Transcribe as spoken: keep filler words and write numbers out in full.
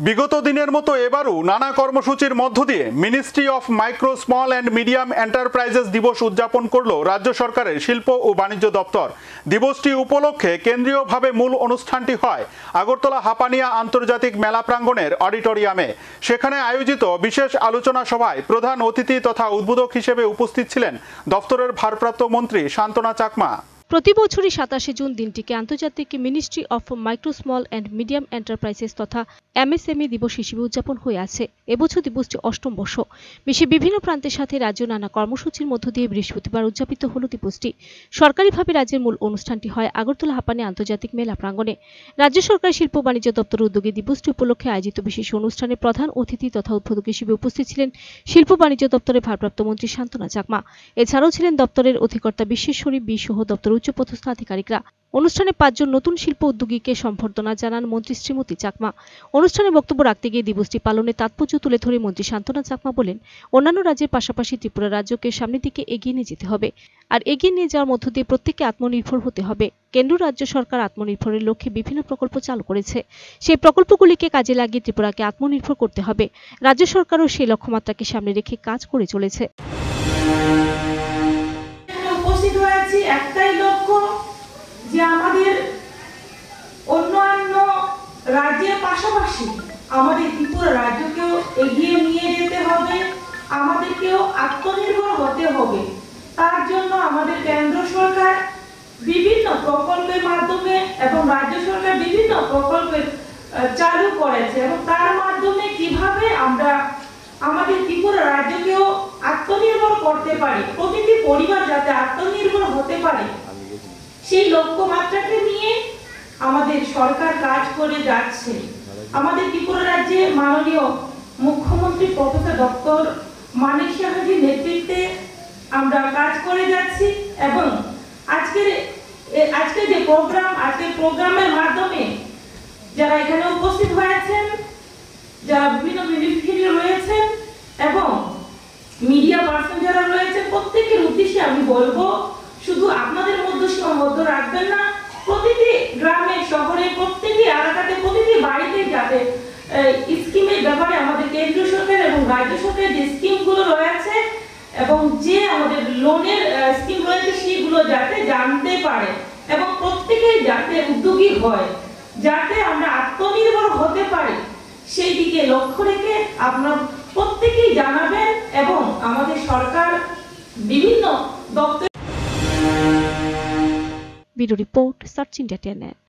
বিগত দিনের মতো এবারও নানা কর্মসূচির মধ্য দিয়ে Ministry of Micro Small and Medium Enterprises দিবস উদযাপন করল রাজ্য সরকারের শিল্প ও বাণিজ্য দপ্তর। দিবসটি উপলক্ষে কেন্দ্রীয়ভাবে মূল অনুষ্ঠানটি হয় আগরতলা হাপানিয়া আন্তর্জাতিক মেলা প্রাঙ্গণের অডিটোরিয়ামে। সেখানে আয়োজিত বিশেষ আলোচনা সভায় প্রধান অতিথি তথা উদ্বোধক হিসেবে উপস্থিত ছিলেন দপ্তরের ভারপ্রাপ্ত মন্ত্রী শান্তনা চাকমা। প্রতি বছরই সাতাশে জুন দিনটিকে আন্তর্জাতিক Ministry of Micro Small and Medium Enterprises তথা এমএসএমই দিবস হিসেবে উদযাপন হয়ে আছে। এবছর দিবসটি অষ্টম বর্ষ। বিশ্বের বিভিন্ন প্রান্তের সাথে রাজ্য নানা কর্মসূচির মধ্য দিয়ে বৃহস্পতিবার উদযাপিত হল দিবসটি। সরকারিভাবে রাজ্যের মূল অনুষ্ঠানটি হয় আগরতলা হাপানি আন্তর্জাতিক মেলা প্রাঙ্গণে। রাজ্য সরকার শিল্প বাণিজ্য দপ্তরের উদ্যোগে দিবসটি উপলক্ষে আয়োজিত বিশেষ অনুষ্ঠানে প্রধান অতিথি তথা উদ্বোধক হিসেবে উপস্থিত ছিলেন শিল্প বাণিজ্য দপ্তরের ভারপ্রাপ্ত মন্ত্রী শান্তনা চাকমা। এছাড়াও ছিলেন দপ্তরের অধিকর্তা বিশ্বেশ্বরী বি সহ দপ্তর উচ্চপদস্থ আধিকারিকরা। অনুষ্ঠানে পাঁচজন নতুন শিল্প উদ্যোগীকে সম্বর্ধনা জানান মন্ত্রী শ্রীমতী চাকমা। অনুষ্ঠানে বক্তব্য রাখতে গিয়ে দিবসটি পালনের তাৎপর্য তুলে ধরে মন্ত্রী শান্তনা চাকমা বলেন, অন্যান্য রাজ্যের পাশাপাশি ত্রিপুরা রাজ্যকে সামনের দিকে এগিয়ে নিয়ে যেতে হবে। আর এগিয়ে নিয়ে যাওয়ার মধ্য দিয়ে প্রত্যেককে আত্মনির্ভর হতে হবে। কেন্দ্র রাজ্য সরকার আত্মনির্ভরের লক্ষ্যে বিভিন্ন প্রকল্প চালু করেছে। সেই প্রকল্পগুলিকে কাজে লাগিয়ে ত্রিপুরাকে আত্মনির্ভর করতে হবে। রাজ্য সরকারও সেই লক্ষ্যমাত্রাকে সামনে রেখে কাজ করে চলেছে। উপস্থিত হয়েছি একটাই লক্ষ্য, যে আমাদের অন্যান্য রাজ্যের পাশাপাশি আমাদের ত্রিপুরা রাজ্যকেও এগিয়ে নিয়ে যেতে হবে, আমাদেরকেও আত্মনির্ভর হতে হবে। তার জন্য আমাদের কেন্দ্র সরকার বিভিন্ন প্রকল্পের মাধ্যমে এবং রাজ্য সরকার বিভিন্ন প্রকল্প চালু করেছে এবং তার মাধ্যমে কিভাবে আমরা আমাদের ত্রিপুরা রাজ্যকেও আত্মনির্ভর করতে পারি, প্রতিটি পরিবার যাতে আত্মনির্ভর হতে পারে, সেই লক্ষ্যমাত্রাকে নিয়ে আমাদের সরকার কাজ করে যাচ্ছে। আমাদের ত্রিপুরা রাজ্যে মাননীয় মুখ্যমন্ত্রী প্রফেসর ডক্টর মানিক সাহাজির নেতৃত্বে আমরা কাজ করে যাচ্ছি এবং আজকের আজকে যে প্রোগ্রাম আজকের প্রোগ্রামের মাধ্যমে যারা এখানে উপস্থিত হয়েছেন, যারা বিভিন্ন মিনিস্ট্রি রয়েছেন এবং মিডিয়া পার্সন যারা রয়েছেন, প্রত্যেকের উদ্দেশ্যে আমি বলবো, শুধু আপনাদের মধ্যে সীমাবদ্ধ রাখবেন না, প্রতিটি গ্রামে শহরে প্রত্যেকটি এলাকাতে প্রতিটি বাড়িতে যাতে স্কিমের ব্যাপারে আমাদের কেন্দ্র সরকার এবং রাজ্য সরকারের যে স্কিমগুলো রয়েছে এবং যে আমাদের লোনের স্কিম রয়েছে সেগুলো যাতে জানতে পারে এবং প্রত্যেকেই যাতে উদ্যোগী হয়, যাতে আমরা আত্মনির্ভর হতে পারি, সেই দিকে লক্ষ্য রেখে আপনারা প্রত্যেকেই জানাবেন এবং আমাদের সরকার বিভিন্ন দপ্তর। Bureau report, search India TNA.